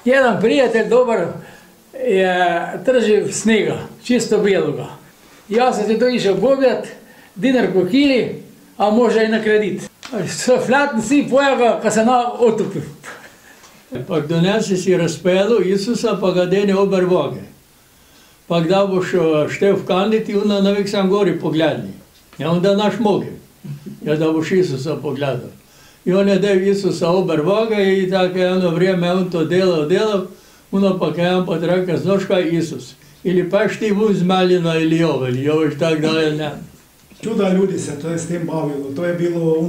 Jedan prijatelj dobar je tržio snega, čisto bijeloga. Ja sam se to išao obavljati, dinar po kili, a može i na kredit. Flatni si pojega, kad se otopil. Pa donesi si razpelo Isusa, pa ga dene ober voge. Pa da boš štev kanditi, onda navek sam gori pogledni. Ja onda naš moge, ja da boš Isusa pogledal. I on je dev Isusa ober voge i tako jedno vrijeme on to delal, onda pa kaj on pa reka, znaš kaj Isus? Ili paš ti vun zmaljena ili još tak dalje, ne. Čuda ljudi se to je s tem bavilo, to je bilo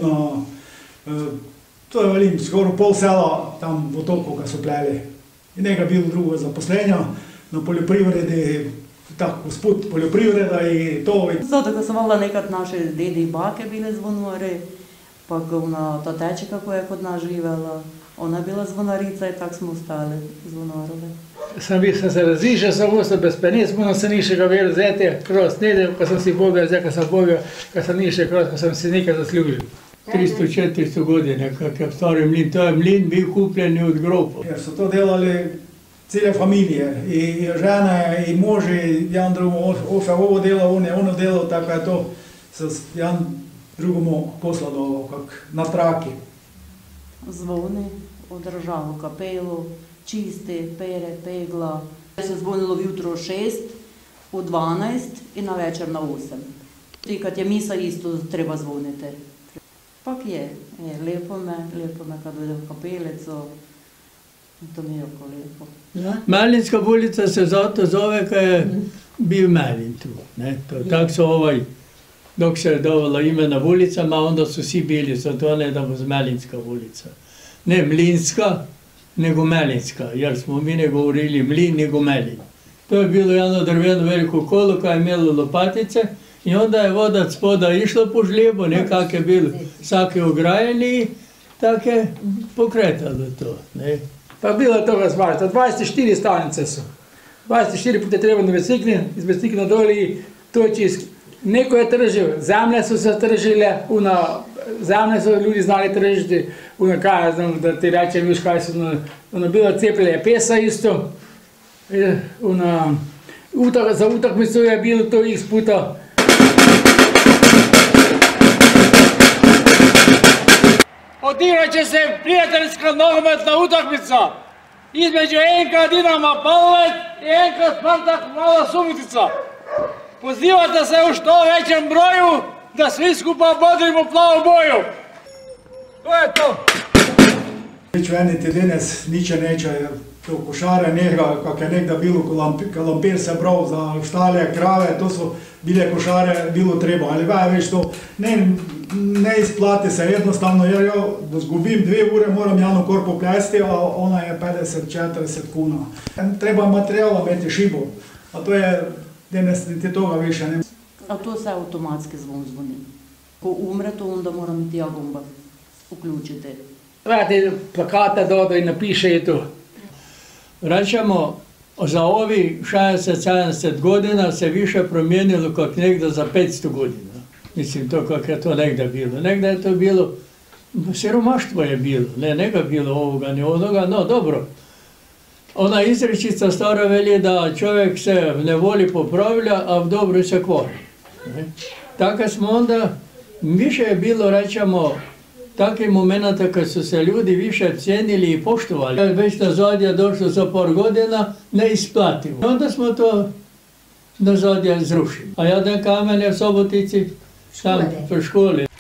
to je velim, skoro pol sela tam v otoku, kad so pleli. In njega bilo drugo zaposlenja na poljoprivredi, tak gospod poljoprivreda i to. Zato kad sam mogla nekad naše dede i bake bile zvonare, pa ta tečika koja je kod nas živela, ona je bila zvonarica i tak smo ostali zvonarove. Sam se razišao, sam ostao bez penic, onda sam nišao ga vjel zeti kroz nedelj, kad sam si bobio, kad sam nišao kroz, kad sam si nekaj zaslužil. 300-400 godine, kak je stari mlin, to je mlin bil kupljen od gropa. Jer so to delali cele familije, i žene, i moži, jedan drugomu, ovo dela, ono delo, tako je to, se jedan drugomu posladalo, kak na traki. Zvoni, održalo kapelu, čiste, pere, pegla. Se zvonilo vjutro 6, u 12 i na večer na 8. I kad je misa isto treba zvoniti. Pak je, lepo me kad ode v kapelico, to mi je oko lepo. Melinska ulica se zato zove, kaj je bil Melin tu. Tako so dok se je dovala imena ulicama, onda su vsi bili, zato ne da bo z Melinska ulica. Ne Mlinska, nego Melinska, jer smo mi ne govorili Mlin, nego Melin. To je bilo jedno drveno veliko kolo, kaj je imelo lopatice, i onda je voda spoda išla po žljebu, nekak je bilo vsake ograjeni i tako je pokretalo to. Pa bilo je toga zvažda, 24 stanice su. 24 puta treba na bicikli, iz bicikla doli i toči. Neko je tržil, zemlje su se tržile, zemlje su ljudi znali tržiti, kaj znam da ti rečem, viš kaj su, bilo cepljenje pesa isto, za utakmicu je bilo to x puta. Odigrat će se prijateljska nogometna utakmica između NK Dinama Palovet i NK Spartak Mala Subotica. Pozivate se u što većem broju da svi skupa bodrimo plavu boju. To je to. Već veniti danes niče neče, to košare njega, kak je nekda bilo, ko lampir se bral za štalje, krave, to su bile košare, bilo treba, ali već to ne isplati se jednostavno, jer ja da zgubim 2 ure moram jednu korpu pljesti, a ona je 50-40 kuna. Treba materijala imeti šibu, a to je, danes niti toga više ne. A to se automatski zvoni. Ko umre, to onda moram iti ja gumba uključiti. Vrati plakata dodo i napiše i to. Rečemo, za ovi 60-70 godina se više promijenilo kak nekda za 500 godina. Mislim, to kak je to nekda bilo. Nekda je to bilo, siromaštvo je bilo, neka bilo ovoga, ni onoga, no dobro. Ona izrečica stara veli da čovjek se v nevoli popravlja, a v dobru se kvori. Tako smo onda, više je bilo, rečemo, takih momenata kad su se ljudi više cijenili i poštovali. Već nazadje došlo za par godina, ne isplatimo. Onda smo to nazadje zrušili. A jedan kamen je v Sobotici, tam po školi.